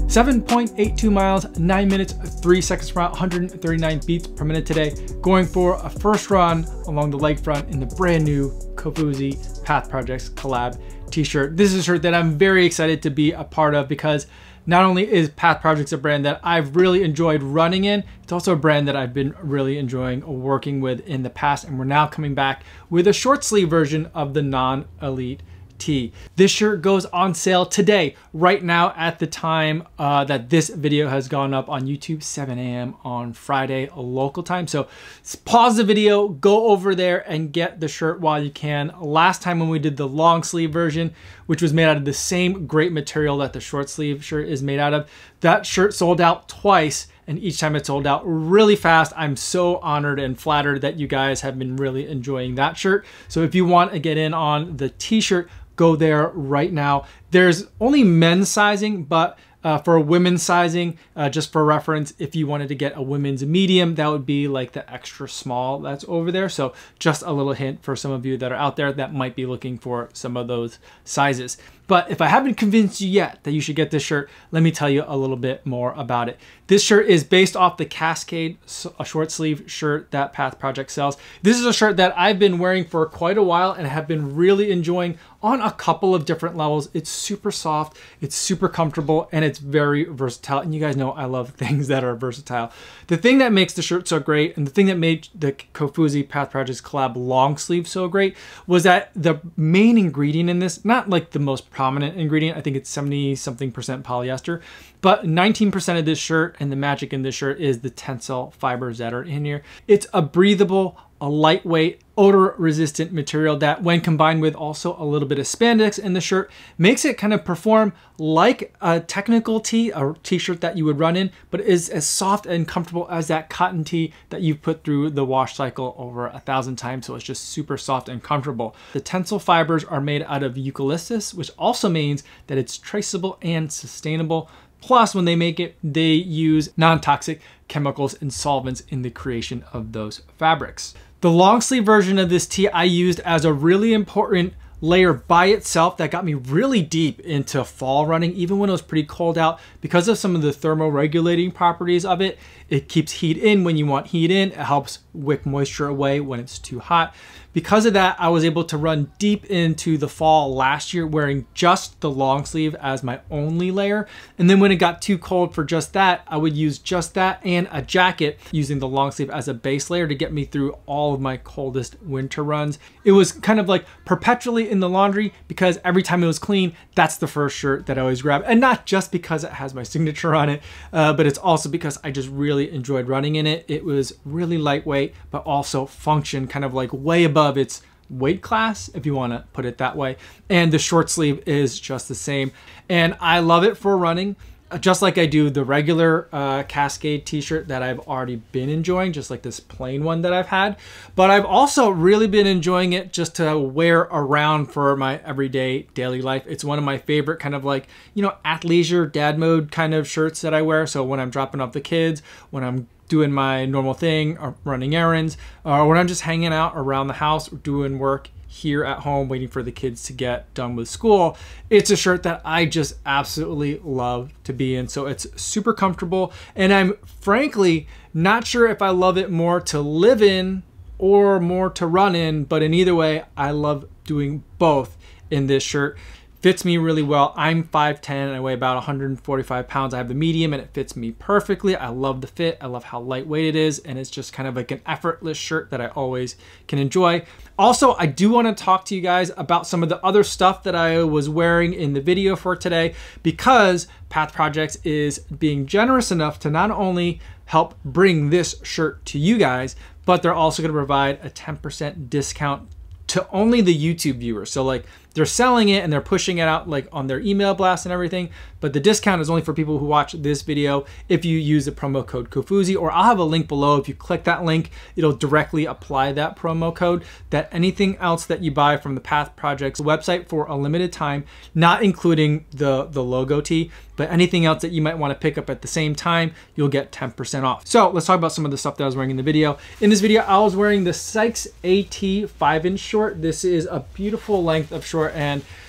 7.82 miles, 9 minutes, 3 seconds per mile, 139 beats per minute today. Going for a first run along the lakefront in the brand new Kofuzi Path Projects Collab t-shirt. This is a shirt that I'm very excited to be a part of because not only is Path Projects a brand that I've really enjoyed running in, it's also a brand that I've been really enjoying working with in the past, and we're now coming back with a short sleeve version of the non-elite tee. This shirt goes on sale today, right now at the time that this video has gone up on YouTube, 7 a.m. on Friday local time. So pause the video, go over there and get the shirt while you can. Last time when we did the long sleeve version, which was made out of the same great material that the short sleeve shirt is made out of, that shirt sold out twice, and each time it sold out really fast. I'm so honored and flattered that you guys have been really enjoying that shirt. So if you want to get in on the t-shirt, go there right now. There's only men's sizing, but for women's sizing, just for reference, if you wanted to get a women's medium, that would be like the extra small that's over there. So just a little hint for some of you that are out there that might be looking for some of those sizes. But if I haven't convinced you yet that you should get this shirt, let me tell you a little bit more about it. This shirt is based off the Cascade, a short sleeve shirt that Path Project sells. This is a shirt that I've been wearing for quite a while and have been really enjoying on a couple of different levels. It's super soft, it's super comfortable, and it's very versatile. And you guys know I love things that are versatile. The thing that makes the shirt so great, and the thing that made the Kofuzi Path Projects collab long sleeve so great, was that the main ingredient in this, not like the most prominent ingredient, I think it's 70-something% polyester, but 19% of this shirt, and the magic in this shirt is the Tencel fibers that are in here. It's a breathable, a lightweight, odor-resistant material that, when combined with also a little bit of spandex in the shirt, makes it kind of perform like a technical tee, a t-shirt that you would run in, but is as soft and comfortable as that cotton tee that you've put through the wash cycle over 1,000 times, so it's just super soft and comfortable. The Tencel fibers are made out of eucalyptus, which also means that it's traceable and sustainable. Plus, when they make it, they use non-toxic chemicals and solvents in the creation of those fabrics. The long sleeve version of this tee I used as a really important layer by itself that got me really deep into fall running, even when it was pretty cold out, because of some of the thermoregulating properties of it. It keeps heat in when you want heat in. It helps wick moisture away when it's too hot. Because of that, I was able to run deep into the fall last year wearing just the long sleeve as my only layer. And then when it got too cold for just that, I would use just that and a jacket using the long sleeve as a base layer to get me through all of my coldest winter runs. It was kind of like perpetually in the laundry because every time it was clean, that's the first shirt that I always grab. And not just because it has my signature on it, but it's also because I just really enjoyed running in it. It was really lightweight, but also function kind of like way above its weight class, if you want to put it that way. And the short sleeve is just the same. And I love it for running, just like I do the regular Cascade t-shirt that I've already been enjoying, just like this plain one that I've had. But I've also really been enjoying it just to wear around for my everyday daily life. It's one of my favorite kind of like, you know, athleisure dad mode kind of shirts that I wear. So when I'm dropping off the kids, when I'm doing my normal thing, or running errands, or when I'm just hanging out around the house, doing work here at home, waiting for the kids to get done with school, it's a shirt that I just absolutely love to be in. So it's super comfortable, and I'm frankly not sure if I love it more to live in or more to run in, but in either way, I love doing both in this shirt. Fits me really well. I'm 5'10", and I weigh about 145 pounds. I have the medium and it fits me perfectly. I love the fit. I love how lightweight it is, and it's just kind of like an effortless shirt that I always can enjoy. Also, I do want to talk to you guys about some of the other stuff that I was wearing in the video for today, because Path Projects is being generous enough to not only help bring this shirt to you guys, but they're also going to provide a 10% discount to only the YouTube viewers. So like they're selling it and they're pushing it out like on their email blast and everything, but the discount is only for people who watch this video if you use the promo code Kofuzi, or I'll have a link below. If you click that link, it'll directly apply that promo code. That anything else that you buy from the Path Projects website for a limited time, not including the logo tee, but anything else that you might want to pick up at the same time, you'll get 10% off. So let's talk about some of the stuff that I was wearing in the video. In this video, I was wearing the Sykes AT 5-inch short. This is a beautiful length of short, and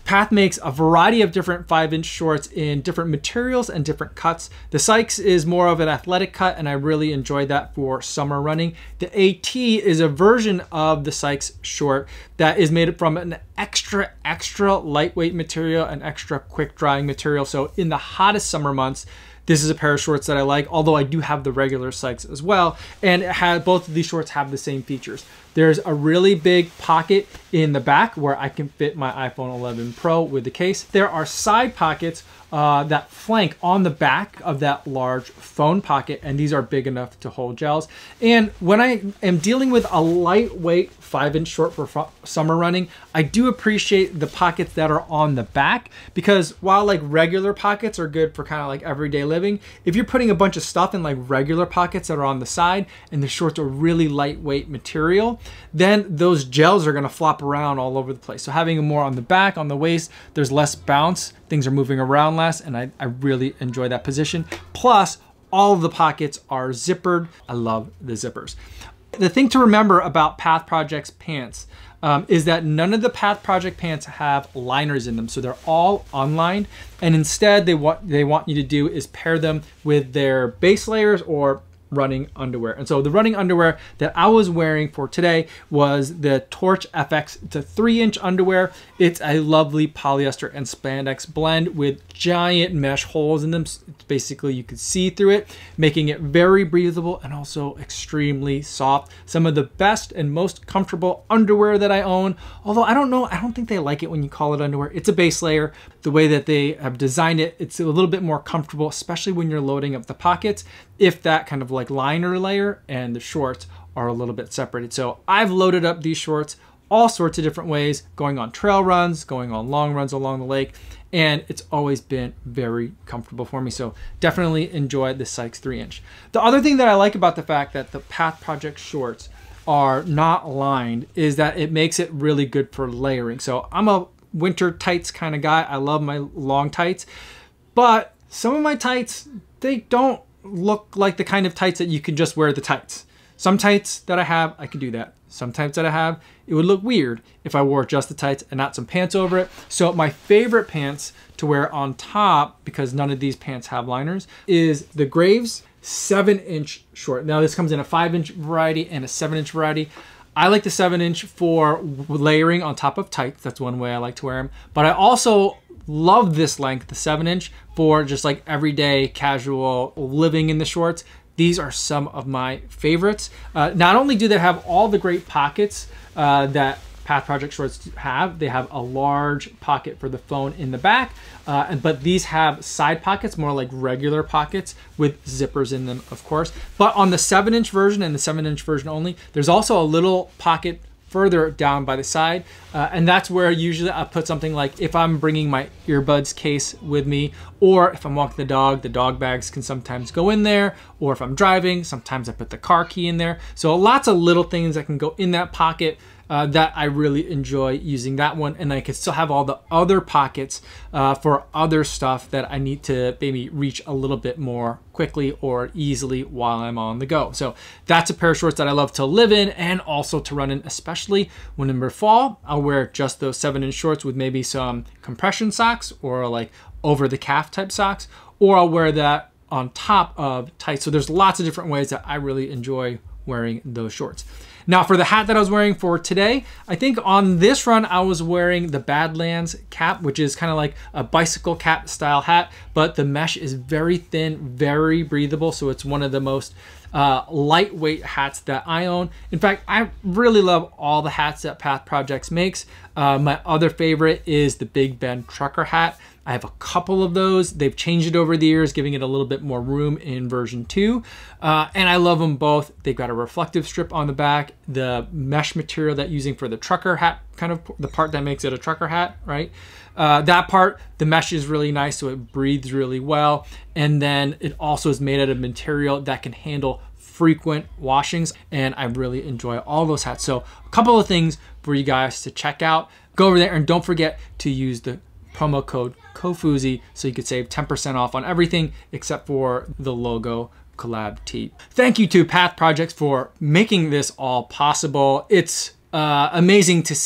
Path makes a variety of different 5-inch shorts in different materials and different cuts. The Sykes is more of an athletic cut, and I really enjoy that for summer running. The AT is a version of the Sykes short that is made from an extra lightweight material, an extra quick drying material. So in the hottest summer months, this is a pair of shorts that I like, although I do have the regular Sykes as well. And both of these shorts have the same features. There's a really big pocket in the back where I can fit my iPhone 11 Pro with the case. There are side pockets that flank on the back of that large phone pocket, and these are big enough to hold gels. And when I am dealing with a lightweight 5-inch short for summer running, I do appreciate the pockets that are on the back, because while like regular pockets are good for kind of like everyday living, if you're putting a bunch of stuff in like regular pockets that are on the side and the shorts are really lightweight material, then those gels are going to flop around all over the place. So having them more on the back, on the waist, there's less bounce, things are moving around less, and I really enjoy that position. Plus, all of the pockets are zippered. I love the zippers. The thing to remember about Path Project's pants is that none of the Path Project pants have liners in them. So they're all unlined, and instead they want you to do is pair them with their base layers or running underwear. And so the running underwear that I was wearing for today was the Torch FX. It's a 3-inch underwear. It's a lovely polyester and spandex blend with giant mesh holes in them. It's basically, you could see through it, making it very breathable and also extremely soft. Some of the best and most comfortable underwear that I own. Although I don't think they like it when you call it underwear. It's a base layer. The way that they have designed it, it's a little bit more comfortable, especially when you're loading up the pockets, if that kind of like liner layer and the shorts are a little bit separated. So I've loaded up these shorts all sorts of different ways, going on trail runs, going on long runs along the lake, and it's always been very comfortable for me. So definitely enjoy the Sykes 3-inch. The other thing that I like about the fact that the Path Project shorts are not lined is that it makes it really good for layering. So I'm a winter tights kind of guy. I love my long tights, but some of my tights, they don't look like the kind of tights that you can just wear the tights. Some tights that I have, I can do that. Some tights that I have, it would look weird if I wore just the tights and not some pants over it. So my favorite pants to wear on top, because none of these pants have liners, is the Graves 7-inch short. Now this comes in a 5-inch variety and a 7-inch variety. I like the 7-inch for layering on top of tights. That's one way I like to wear them. But I also love this length, the 7-inch, for just like everyday casual living in the shorts. These are some of my favorites. Not only do they have all the great pockets that Path Project shorts have, they have a large pocket for the phone in the back, but these have side pockets, more like regular pockets with zippers in them, of course. But on the 7-inch version and the 7-inch version only, there's also a little pocket further down by the side, and that's where usually I put something like, if I'm bringing my earbuds case with me, or if I'm walking the dog bags can sometimes go in there, or if I'm driving, sometimes I put the car key in there. So lots of little things that can go in that pocket that I really enjoy using that one, and I can still have all the other pockets for other stuff that I need to maybe reach a little bit more quickly or easily while I'm on the go. So that's a pair of shorts that I love to live in and also to run in, especially when in fall. I'll wear just those 7-inch shorts with maybe some compression socks or like over the calf type socks, or I'll wear that on top of tights. So there's lots of different ways that I really enjoy wearing those shorts. Now for the hat that I was wearing for today, I think on this run I was wearing the Badlands Cap, which is kind of like a bicycle cap style hat, but the mesh is very thin, very breathable. So it's one of the most lightweight hats that I own. In fact, I really love all the hats that Path Projects makes. My other favorite is the Big Ben trucker hat. I have a couple of those. They've changed it over the years, giving it a little bit more room in version 2. And I love them both. They've got a reflective strip on the back, the mesh material that using for the trucker hat, kind of the part that makes it a trucker hat, right? That part, the mesh is really nice, so it breathes really well. And then it also is made out of material that can handle frequent washings, and I really enjoy all those hats. So a couple of things for you guys to check out. Go over there and don't forget to use the promo code Kofuzi so you could save 10% off on everything except for the logo Collab T. Thank you to Path Projects for making this all possible. It's amazing to see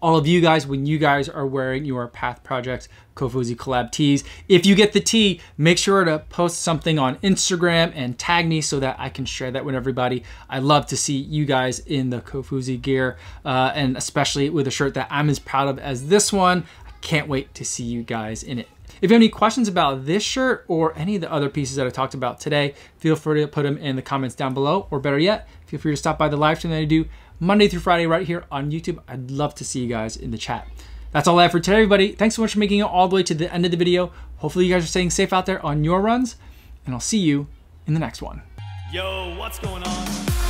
all of you guys when you guys are wearing your Path Projects Kofuzi collab tees. If you get the tee, make sure to post something on Instagram and tag me so that I can share that with everybody. I love to see you guys in the Kofuzi gear, and especially with a shirt that I'm as proud of as this one. I can't wait to see you guys in it. If you have any questions about this shirt or any of the other pieces that I talked about today, feel free to put them in the comments down below, or better yet, feel free to stop by the live stream that I do Monday through Friday right here on YouTube. I'd love to see you guys in the chat. That's all I have for today, everybody. Thanks so much for making it all the way to the end of the video. Hopefully you guys are staying safe out there on your runs, and I'll see you in the next one. Yo, what's going on?